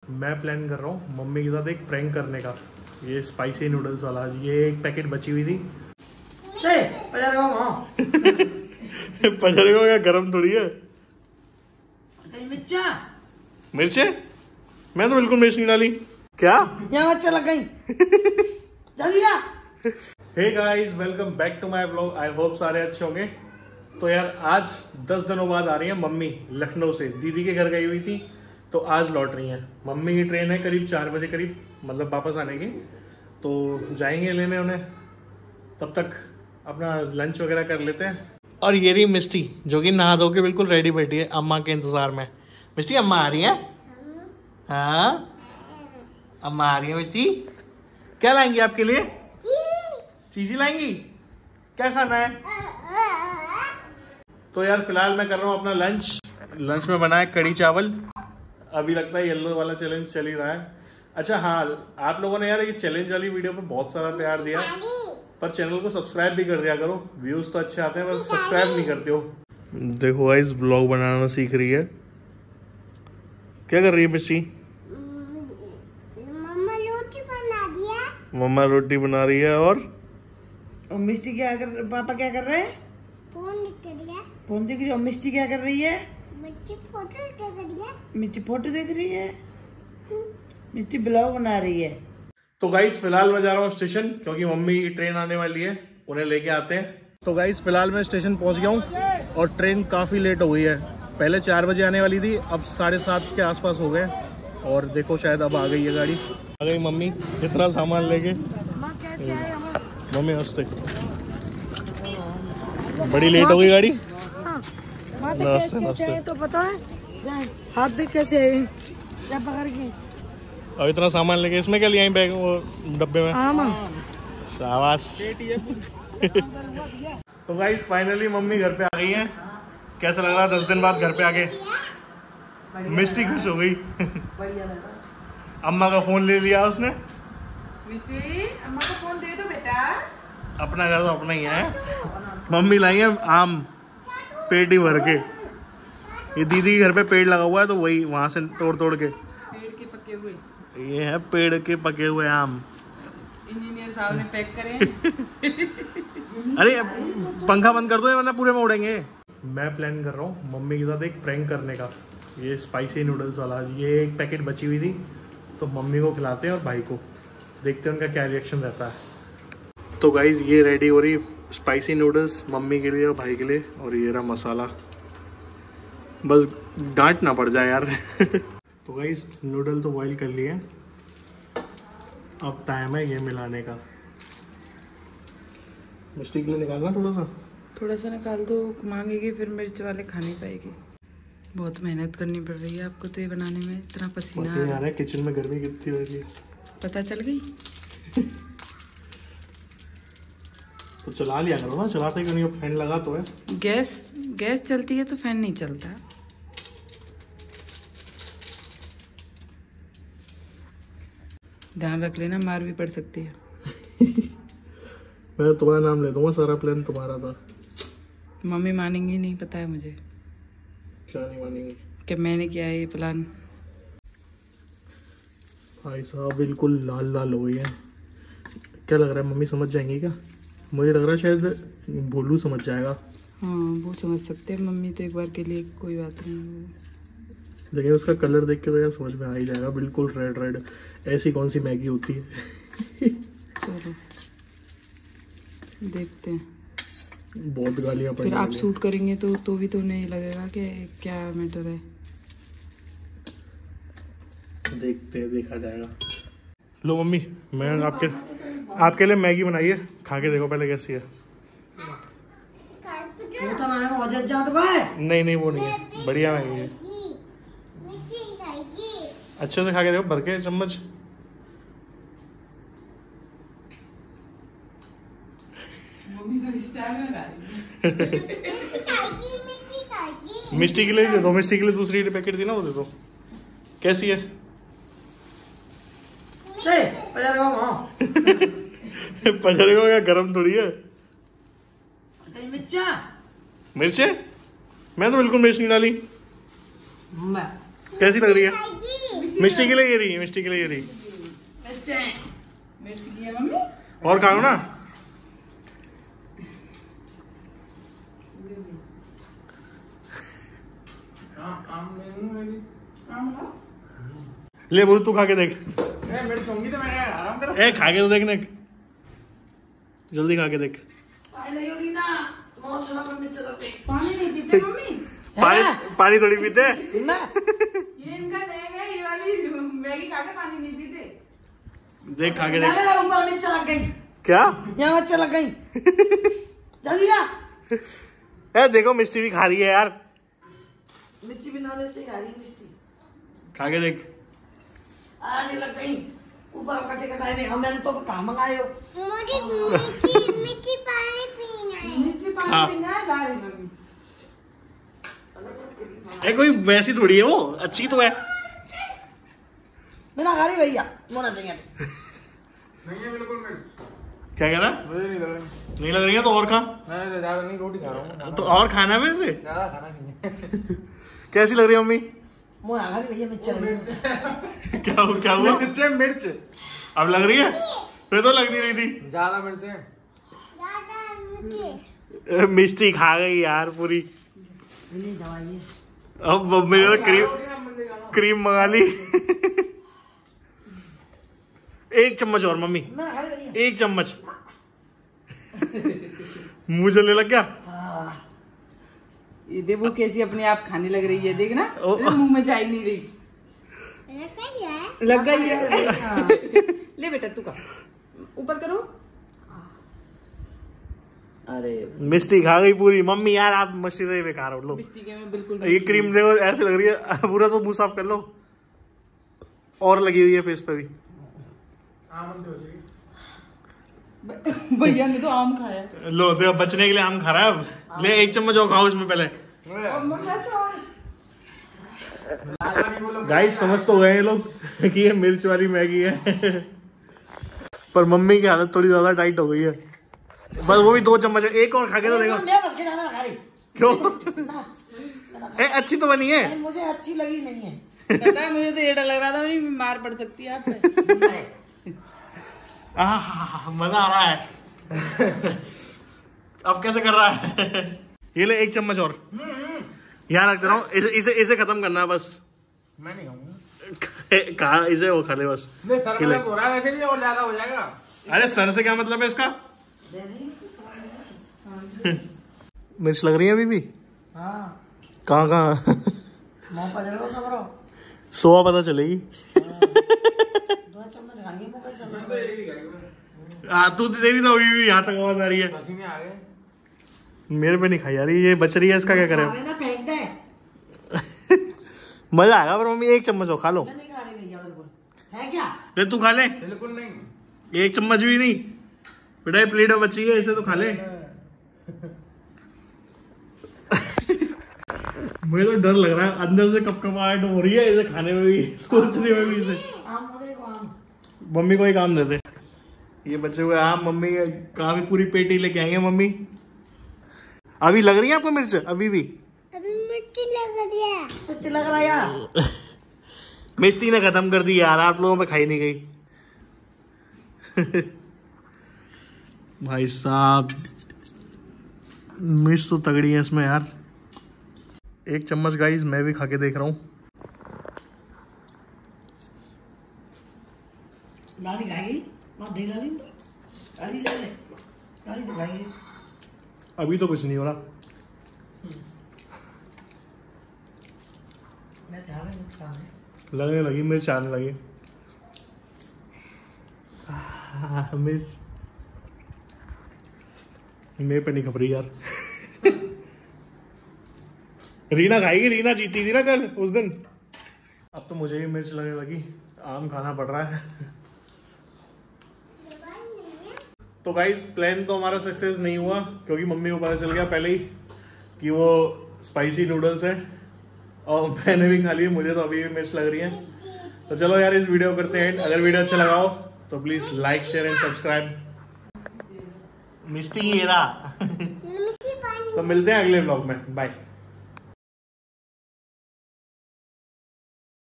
मैं प्लान कर रहा हूँ मम्मी के साथ एक प्रैंक करने का। ये स्पाइसी नूडल्स वाला, ये एक पैकेट बची हुई थी। पचड़ेगा क्या, गरम थोड़ी है। मिर्चे? मैं तो बिल्कुल मिर्च नहीं डाली। क्या अच्छा लग गई। जल्दी ला। Hey guys, welcome back to my blog. I hope सारे अच्छे होंगे। तो यार आज 10 दिनों बाद आ रही है मम्मी लखनऊ से। दीदी के घर गई हुई थी तो आज लौट रही हैं। मम्मी की ट्रेन है करीब 4 बजे करीब, मतलब वापस आने की। तो जाएंगे लेने उन्हें, तब तक अपना लंच वगैरह कर लेते हैं। और ये रही मिस्टी जो कि नहा धो के बिल्कुल रेडी बैठी है अम्मा के इंतजार में। मिस्टी, अम्मा आ रही है? हाँ अम्मा आ रही है। मिस्टी क्या लाएंगी आपके लिए? चीज़ी लाएंगी? क्या खाना है? तो यार फिलहाल मैं कर रहा हूँ अपना लंच में बनाया कढ़ी चावल। अभी लगता है येलो वाला चैलेंज चल ही रहा है। अच्छा हाँ, आप लोगों ने यार ये चैलेंज वाली वीडियो पे बहुत सारा प्यार दिया, पर चैनल को सब्सक्राइब भी कर दिया करो। व्यूज तो अच्छे आते हैं पर सब्सक्राइब नहीं करते हो। देखो गाइस, ब्लॉग बनाना सीख रही है। क्या कर रही है मिस्टी? मम्मा रोटी बना रही है। और मिस्टी क्या कर, पापा क्या कर रहे हैं? फोन देख रही है। और मिस्टी क्या कर रही है? मिस्टी फोटो देख रही है। मिस्टी ब्लॉग बना रही है। तो गाइस फिलहाल मैं जा रहा हूँ स्टेशन, क्योंकि मम्मी की ट्रेन आने वाली है, उन्हें लेके आते हैं। तो गाइस फिलहाल मैं स्टेशन पहुंच गया हूँ और ट्रेन काफ़ी लेट हो गई है। पहले 4 बजे आने वाली थी, अब 7:30 के आसपास हो गए। और देखो शायद अब आ गई है गाड़ी। आ गई मम्मी इतना सामान लेके। मम्मी हंसते, बड़ी लेट हो गई गाड़ी। नमस्ते। तो पता है हाथ देख कैसे है पकड़ के। और इतना सामान लेके इसमें क्या लिया बैग, वो डब्बे में? शाबाश। तो गाइस फाइनली मम्मी घर पे आ गई हैं। कैसा लग रहा है 10 दिन बाद घर पे आके? मिस्टी खुश हो गई। अम्मा का फोन ले लिया उसने। मिस्टी, अम्मा को फोन दे दो बेटा। अपना घर तो अपना ही है। मम्मी लाई है आम पेटी भर के। ये दीदी के घर पे पेड़ लगा हुआ है तो वही वहां से तोड़ तोड़ के। पेड़ के पके हुए, ये है पेड़ के पके हुए आम। इंजीनियर साहब ने पैक करे। अरे पंखा बंद कर दो वरना पूरे में उड़ेंगे। मैं प्लान कर रहा हूँ मम्मी के साथ एक प्रैंक करने का। ये स्पाइसी नूडल्स वाला, ये एक पैकेट बची हुई थी तो मम्मी को खिलाते हैं और भाई को, देखते हैं उनका क्या रिएक्शन रहता है। तो गाइज ये रेडी हो रही स्पाइसी नूडल्स मम्मी के लिए और भाई के लिए। और ये रहा मसाला, बस डांट ना पड़ जाए यार। तो गाइज नूडल तो बॉईल कर लिए, अब टाइम है ये मिलाने का। मिस्टी के लिए निकालना थोड़ा सा निकाल दो, मांगेगी फिर मिर्च वाले खा नहीं पाएगी। बहुत मेहनत करनी पड़ रही है आपको तो ये बनाने में, इतना पसीना आ रहा है। किचन में गर्मी कितनी हो रही है पता चल गई। तो चला लिया करो ना, चलाते क्यों नहीं हो? फैन लगा तो है। गैस चलती है तो फैन नहीं चलता। ध्यान रख लेना, मार भी पड़ सकती है। मैं तुम्हारा नाम ले दूंगा, सारा प्लान तुम्हारा था। मम्मी मानेंगी नहीं, पता है मुझे। क्या नहीं मानेंगी? कि मैंने किया है ये प्लान। भाई साहब बिल्कुल लाल लाल हो गई है। क्या लग रहा है मम्मी समझ जाएंगी क्या? मुझे लग रहा है शायद भोलू समझ जाएगा। हाँ वो समझ सकते हैं, मम्मी तो एक बार के लिए कोई बात नहीं। लेकिन उसका कलर देख के तो यार समझ में आ ही जाएगा, बिल्कुल रेड रेड। ऐसी कौन सी मैगी होती है? चलो देखते हैं। बहुत गालियाँ पड़ी। फिर आप शूट करेंगे तो भी तो नहीं लगेगा कि क्या मैटर है। देखा जाएगा। लो मम्मी, मैं आपके लिए मैगी बनाई है, खा के देखो पहले कैसी है। नहीं वो नहीं है, बढ़िया मैगी है। अच्छे से खा के देखो, भर के चम्मच। मिस्टी के लिए दे दो, मिस्टी के लिए दूसरी पैकेट थी ना, वो दे दो। कैसी है? पचड़ेगा क्या, गरम थोड़ी है। मिर्चे? मैं तो बिल्कुल मिर्च नहीं डाली। कैसी लग रही है? मिष्टी के लिए ये रही, मिष्टी के लिए ये रही। मिर्ची की है मम्मी। और खाओ ना। ले बोल तू खा के देख। ए खा के तो देखने, जल्दी खा के देख। पानी नहीं पीते मम्मी? पानी थोड़ी पीते। ये इनका नेम है, ये वाली मैगी खा के पानी नहीं पीते। देख खा के देख। ऊपर मिर्च लग गई। क्या? यहाँ मिर्च लग गई। जल्दी ना। ए देखो मिष्टी भी खा रही है यार। मिर्ची बिना मिर्ची खा रही मिर्ची। खा के देख। आज लग गई ऊपर कटे कटाए में। हम मैंने तो कहाँ मंगाए हो? मिर्ची पानी पीना है, ला रही मम्मी। ए कोई वैसी थोड़ी है वो, अच्छी तो है। बिना खा रही भैया मोना चाहिए। नहीं है बिल्कुल मिर्च। क्या कह रहा? मुझे नहीं लग रही। नहीं लग रही है तो और खा। मैं ज्यादा नहीं, रोटी खा रहा हूँ। तो और खाना है वैसे। ज्यादा खाना नहीं है। कैसी लग रही है मम्मी? मोना खा रही भैया मिर्च। क्या हुआ? मिर्च अब लग रही है? फिर तो लग नहीं रही थी। ज्यादा मिर्च है। मिष्टी खा गई यार पूरी। दवाई है। अब मेरे तो क्रीम मंगा ली। एक चम्मच और मम्मी, मैं खा रही भैया। एक चम्मच। मुंह चलने लग गया। ये देखो कैसी अपने आप खाने लग रही है, देखना मुंह में जा ही नहीं रही। लग गई है। ले बेटा तू खा, ऊपर करो। अरे मिष्टी खा गई पूरी। मम्मी यार आप मस्ती से ही बेकार हो लो। मिष्टी के में बिल्कुल ये क्रीम देखो ऐसे लग रही है, पूरा तो मुंह साफ कर लो। और लगी हुई है फेस पे भी। भैया ने तो आम खाया। लो देखो बचने के लिए आम खा रहा है अब। ले एक चम्मच और खाओ इसमें पहले। गाइस समझ तो गए लोग कि ये मिर्च वाली मैगी है। पर मम्मी की हालत थोड़ी ज्यादा टाइट हो गई है। बस वो भी 2 चम्मच, एक और खा के तो देखो। मैं बस के जाना खा रही। क्यों? ए अच्छी तो बनी है। मुझे अच्छी लगी नहीं है। पता है मुझे तो ये डर लग रहा था मेरी बीमार पड़ सकती है आप पे। मजा आ रहा है। अब कैसे कर रहा है? ये ले एक चम्मच और। यहाँ रख दे रहा हूँ। इसे खत्म करना है बस। मैं नहीं खाऊंगा। कहा इसे वो खा ले बस। सर में हो रहा है वैसे भी, और ज्यादा हो जाएगा। अरे सर से क्या मतलब है इसका? मिर्च लग रही है अभी भी? हाँ। कहाँ? मुँह पर जरूर सबरो। सोआ पता चलेगी। 2 चम्मच खाएंगे मुँह सब। हाँ तू दे रही तो अभी भी यहाँ तक आवाज आ रही है। में आ गए। मेरे पे नहीं खाई जा रही, ये बच रही है, इसका क्या करें? ना फेंक दे। मजा आएगा पर मम्मी एक चम्मच और खा लो। मैं नहीं खा रही भैया बिल्कुल। है क्या? ले तू खा ले। बिल्कुल नहीं। एक चम्मच भी नहीं बेटा, ये प्लेट में बची है, इसे तो खा ले। मुझे तो डर लग रहा है, अंदर से कपकपाहट हो रही है इसे खाने में भी, सोचने में भी इसे। आम देखो आम। मम्मी को ही काम दे दे। ये बचे हुए आम मम्मी कहाँ भी पूरी पेटी लेके आएंगे मम्मी। अभी लग रही है आपको मिर्च? अभी भी अभी मिर्ची लग रही है। मिर्ची लग रहा है यार। मिष्टी ने खत्म कर दी यार, आप लोगों पे खाई नहीं गई। भाई साहब मिर्च तो तगड़ी है इसमें यार। एक चम्मच गाइस मैं भी खा के देख रहा हूँ। लाली खाएगी? मत दे लाली तो। लाली ले ले। लाली तो खाएगी। अभी तो कुछ नहीं हो रहा। मैं ध्यान में नुकसान है। लगने लगी मिर्च आने लगी। मिर्च मेरे पे नहीं खप रही यार। रीना खाएगी, रीना जीती थी ना कल उस दिन। अब तो मुझे भी मिर्च लगने लगी, आम खाना पड़ रहा है। तो गाइस प्लान तो हमारा सक्सेस नहीं हुआ क्योंकि मम्मी को पता चल गया पहले ही कि वो स्पाइसी नूडल्स है और मैंने भी खा लिए, मुझे तो अभी भी मिर्च लग रही है। तो चलो यार इस वीडियो को करते हैं। अगर वीडियो अच्छा लगा हो तो please like share and subscribe. Misty ये रहा। तो मिलते हैं अगले व्लॉग में, बाय।